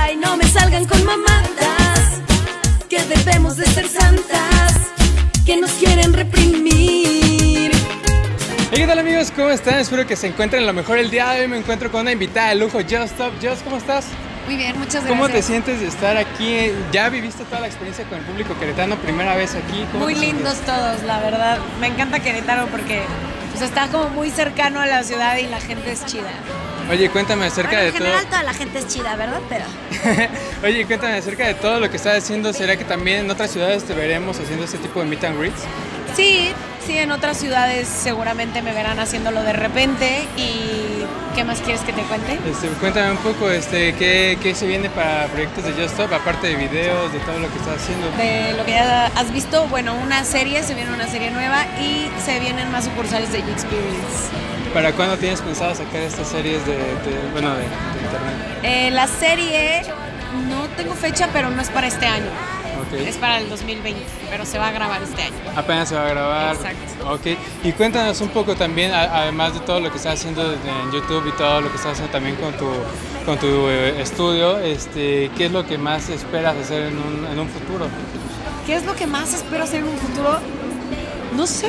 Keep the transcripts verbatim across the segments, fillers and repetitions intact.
Ay, no me salgan con mamadas, que debemos de ser santas, que nos quieren reprimir. Hey, ¿qué tal amigos? ¿Cómo están? Espero que se encuentren lo mejor el día de hoy. Me encuentro con una invitada de lujo, Just Stop. Just, ¿cómo estás? Muy bien, muchas gracias. ¿Cómo te sientes de estar aquí? ¿Ya viviste toda la experiencia con el público queretano? ¿Primera vez aquí? Muy lindos todos, la verdad. Me encanta Querétaro porque pues, está como muy cercano a la ciudad y la gente es chida. Oye, cuéntame acerca bueno, de todo. En general todo... toda la gente es chida, ¿verdad? Pero... Oye, cuéntame acerca de todo lo que estás haciendo. ¿Será que también en otras ciudades te veremos haciendo este tipo de meet and greets? Sí, sí, en otras ciudades seguramente me verán haciéndolo de repente. ¿Y qué más quieres que te cuente? Este, cuéntame un poco, este, ¿qué, qué se viene para proyectos de Just Stop, aparte de videos, de todo lo que estás haciendo? De lo que ya has visto, bueno, una serie, se viene una serie nueva y se vienen más sucursales de G-Experience. ¿Para cuándo tienes pensado sacar estas series de, de bueno, de, de internet? Eh, la serie no tengo fecha, pero no es para este año. Okay. Es para el dos mil veinte, pero se va a grabar este año. Apenas se va a grabar. Exacto. Ok. Y cuéntanos un poco también, a, además de todo lo que estás haciendo en YouTube y todo lo que estás haciendo también con tu, con tu eh, estudio, este, ¿qué es lo que más esperas hacer en un, en un futuro? ¿Qué es lo que más espero hacer en un futuro? No sé.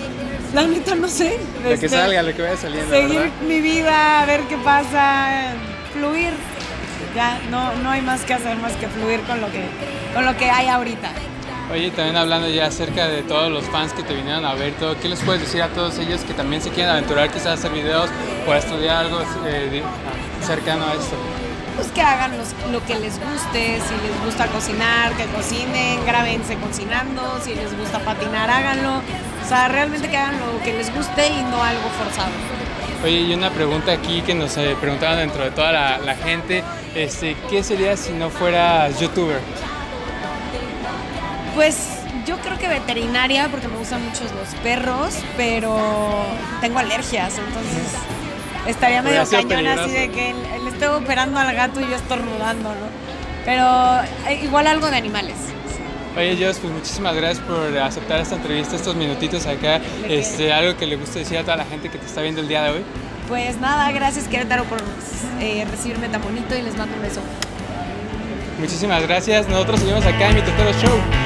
La neta no sé. Lo que este, salga, lo que vaya saliendo, seguir ¿verdad? mi vida, a ver qué pasa, fluir. Ya, no, no hay más que hacer más que fluir con lo que, con lo que hay ahorita. Oye, también hablando ya acerca de todos los fans que te vinieron a ver, todo, ¿qué les puedes decir a todos ellos que también se quieren aventurar quizás a hacer videos o a estudiar algo eh, cercano a esto? Pues que hagan los, lo que les guste, si les gusta cocinar, que cocinen, grábense cocinando, si les gusta patinar, háganlo. O sea, realmente que hagan lo que les guste y no algo forzado. Oye, y una pregunta aquí que nos eh, preguntaban dentro de toda la, la gente, este, ¿qué sería si no fueras youtuber? Pues yo creo que veterinaria, porque me gustan mucho los perros, pero tengo alergias, entonces estaría medio cañón así de que le estoy operando al gato y yo estornudando, ¿no? Pero eh, igual algo de animales. Oye, Jos, pues muchísimas gracias por aceptar esta entrevista, estos minutitos acá. Este, algo que le guste decir a toda la gente que te está viendo el día de hoy. Pues nada, gracias Querétaro por eh, recibirme tan bonito y les mando un beso. Muchísimas gracias. Nosotros seguimos acá en Mi Totoro Show.